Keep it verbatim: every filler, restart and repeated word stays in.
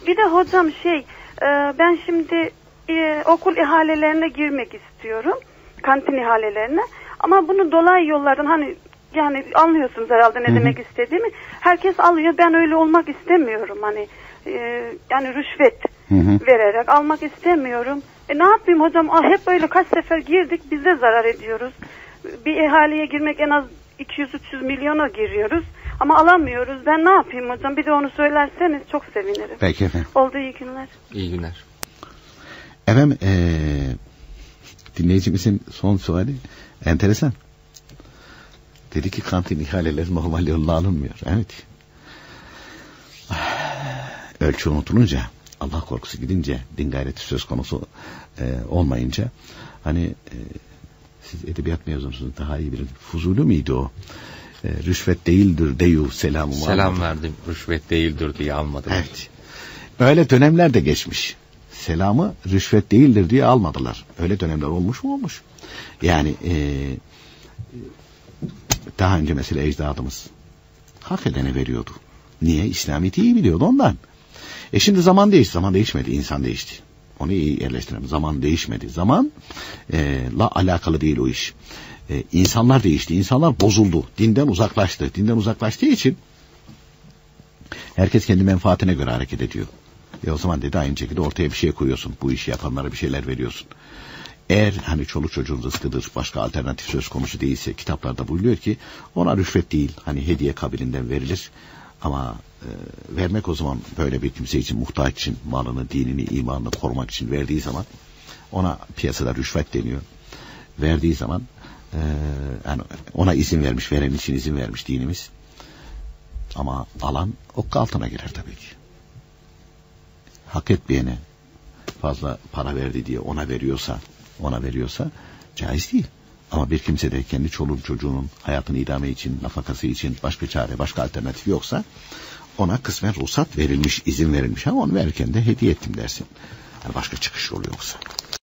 Bir de hocam şey, e, ben şimdi e, okul ihalelerine girmek istiyorum. Kantin ihalelerine. Ama bunu dolayı yollardan, hani yani anlıyorsunuz herhalde ne Hı-hı. demek istediğimi. Herkes alıyor. Ben öyle olmak istemiyorum. Hani e, yani rüşvet Hı-hı. vererek almak istemiyorum. E, ne yapayım hocam? Ah, hep böyle kaç sefer girdik. Biz de zarar ediyoruz. Bir ihaleye girmek en az iki yüz üç yüz milyona giriyoruz. Ama alamıyoruz. Ben ne yapayım hocam? Bir de onu söylerseniz çok sevinirim. Peki efendim. Oldu, iyi günler. İyi günler. Efendim ee, dinleyicimizin son suali enteresan. Dedi ki kantin ihaleleri normal yolla alınmıyor. Evet. Ölçü unutulunca, Allah korkusu gidince, din gayreti söz konusu e, olmayınca, hani e, siz edebiyat mezunusunuz, daha iyi bilin. Fuzuli miydi o? E, rüşvet değildir deyu selamı. Selam verdim, rüşvet değildir diye almadım. Evet. Öyle dönemler de geçmiş. Selamı rüşvet değildir diye almadılar. Öyle dönemler olmuş mu olmuş. Yani e, daha önce mesela ecdadımız hak edene veriyordu. Niye? İslamiyet'i iyi biliyordu ondan. E şimdi zaman değişti. Zaman değişmedi. İnsan değişti. Onu iyi yerleştirelim. Zaman değişmedi. Zaman e, la alakalı değil o iş. E, insanlar değişti. İnsanlar bozuldu. Dinden uzaklaştı. Dinden uzaklaştığı için herkes kendi menfaatine göre hareket ediyor. E o zaman dedi aynı şekilde ortaya bir şey koyuyorsun. Bu işi yapanlara bir şeyler veriyorsun. Eğer hani çoluk çocuğun rızkıdır, başka alternatif söz konusu değilse, kitaplarda buyuruyor ki ona rüşvet değil, hani hediye kabilinden verilir. Ama e, vermek o zaman böyle bir kimse için, muhtaç için, malını, dinini, imanını korumak için verdiği zaman ona piyasada rüşvet deniyor. Verdiği zaman e, yani ona izin vermiş, veren için izin vermiş dinimiz. Ama alan okka altına girer tabii ki. Hak etmeyene fazla para verdi diye ona veriyorsa, ona veriyorsa caiz değil. Ama bir kimse de kendi çoluğun çocuğunun hayatını idame için, nafakası için başka çare, başka alternatif yoksa ona kısmen ruhsat verilmiş, izin verilmiş ama onu verirken de hediye ettim dersin. Yani başka çıkış yolu yoksa.